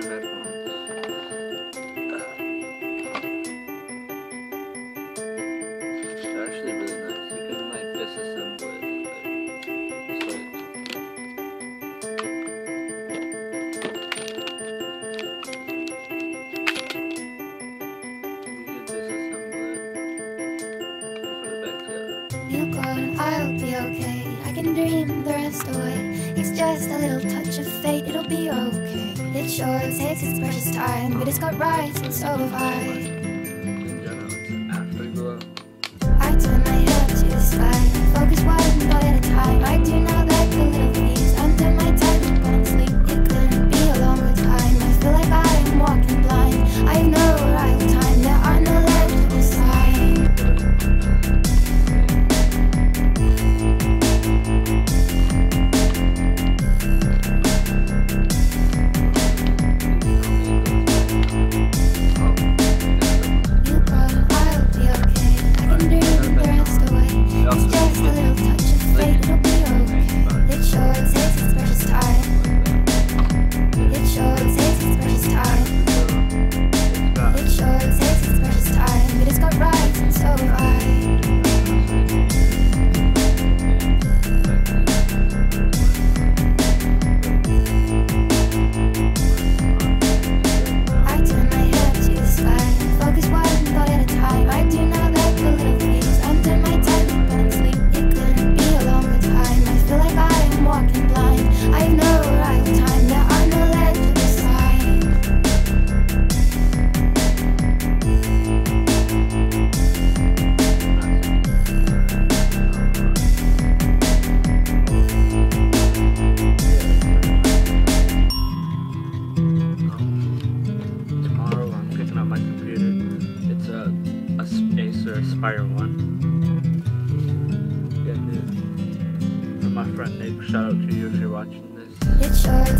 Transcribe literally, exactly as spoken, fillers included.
You go, I'll be okay. I can dream the rest away. It's just a little touch of fate, it'll be okay. It sure takes its precious time, but it's got rights and so have I. I turn my head to the sky, focus one thought at a time. I do not let the little things under my tongue go and sleep. It couldn't be a longer time. I feel like I am walking blind. I have no arrival time, there are no legible signs. Aspire one. Getting it from my friend Nick. Shout out to you if you're watching this. It sure